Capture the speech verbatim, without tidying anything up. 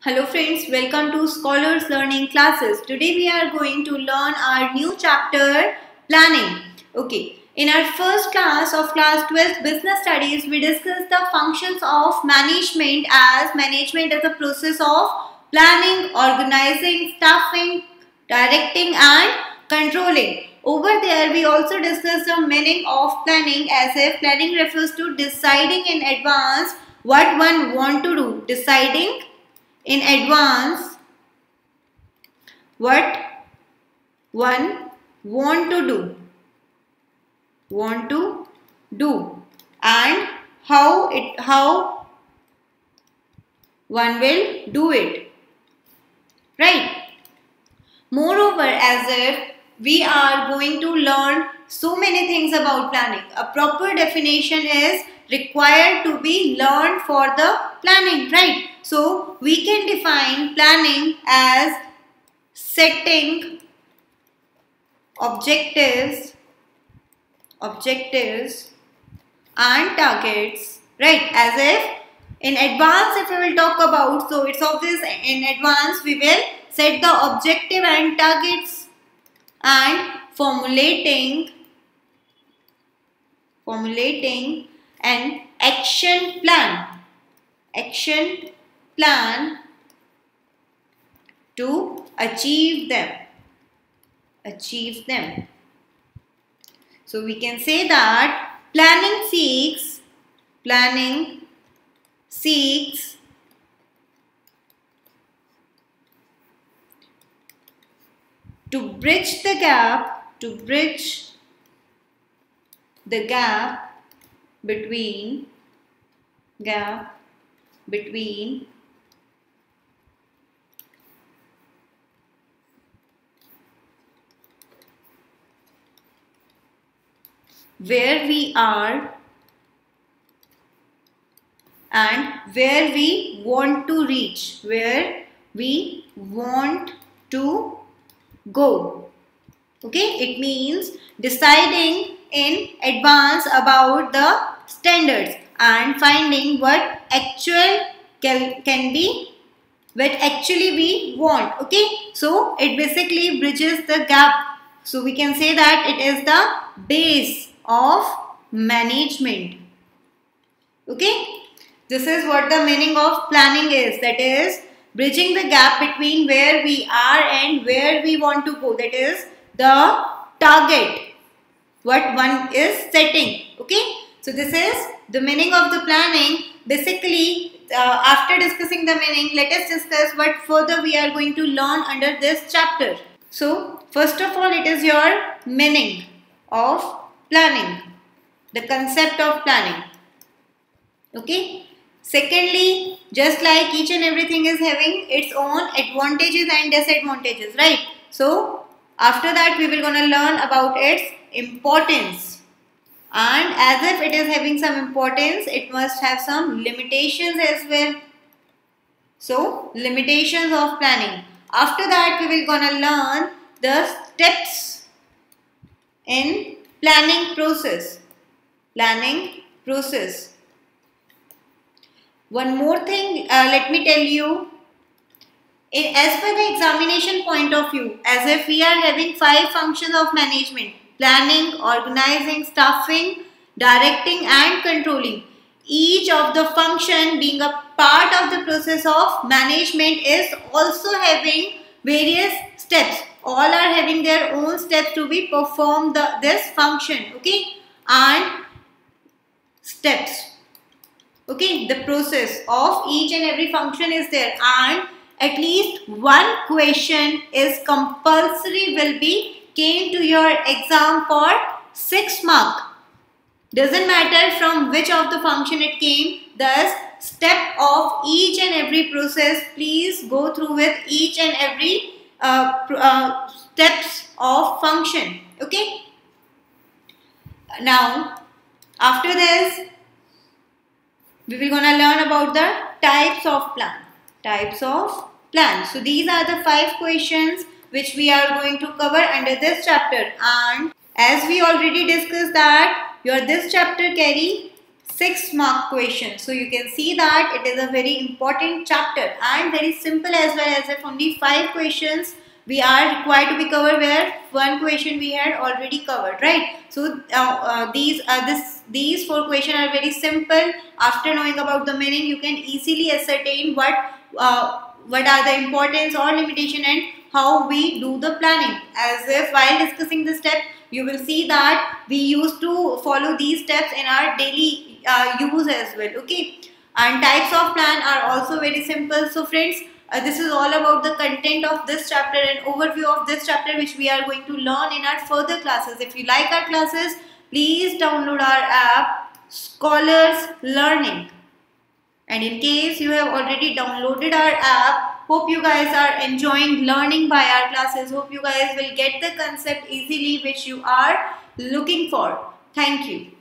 Hello friends, welcome to Scholars Learning Classes. Today we are going to learn our new chapter, Planning. Okay, in our first class of class twelve Business Studies, we discussed the functions of management as management is a process of planning, organizing, staffing, directing and controlling. Over there, we also discussed the meaning of planning as if planning refers to deciding in advance what one want to do. Deciding in advance what one want to do want to do and how it how one will do it, right? Moreover, as if we are going to learn so many things about planning, a proper definition is required to be learned for the planning, right? So we can define planning as setting objectives, objectives and targets, right? As if in advance, if we will talk about, so it's obvious in advance we will set the objective and targets and formulating, formulating an action plan, action plan to achieve them, achieve them. So we can say that planning seeks, planning seeks to bridge the gap, to bridge the gap between, gap between where we are and where we want to reach, where we want to go. Okay, it means deciding in advance about the standards and finding what actual can, can be, what actually we want. Okay, so it basically bridges the gap. So we can say that it is the base of management. Okay, this is what the meaning of planning is, that is bridging the gap between where we are and where we want to go, that is the target what one is setting. Okay, so this is the meaning of the planning. Basically, uh, after discussing the meaning, let us discuss what further we are going to learn under this chapter. So first of all, it is your meaning of planning, the concept of planning. Okay, secondly, just like each and everything is having its own advantages and disadvantages, right? So after that we will gonna learn about its importance, and as if it is having some importance, it must have some limitations as well. So limitations of planning. After that we will gonna learn the steps in planning process, planning process. One more thing, uh, let me tell you, in, as per the examination point of view, as if we are having five functions of management: planning, organizing, staffing, directing and controlling. Each of the function being a part of the process of management is also having various steps. All are having their own steps to be performed the, this function. Okay, and steps. Okay, the process of each and every function is there, and at least one question is compulsory will be came to your exam for six mark. Doesn't matter from which of the function it came, thus step of each and every process, please go through with each and every uh, uh, steps of function. Okay, now after this we will gonna learn about the types of plan, types of plan. So these are the five questions which we are going to cover under this chapter, and as we already discussed that your this chapter carry six mark question. So you can see that it is a very important chapter and very simple as well, as if only five questions we are required to be covered, where one question we had already covered, right? So uh, uh, these uh, this these four questions are very simple. After knowing about the meaning, you can easily ascertain what uh, what are the importance or limitation and how we do the planning. As if while discussing the step, you will see that we used to follow these steps in our daily uh, use as well. Okay, and types of plan are also very simple. So friends, uh, this is all about the content of this chapter and overview of this chapter, which we are going to learn in our further classes. If you like our classes, please download our app Scholars Learning. And in case you have already downloaded our app, hope you guys are enjoying learning by our classes. Hope you guys will get the concept easily which you are looking for. Thank you.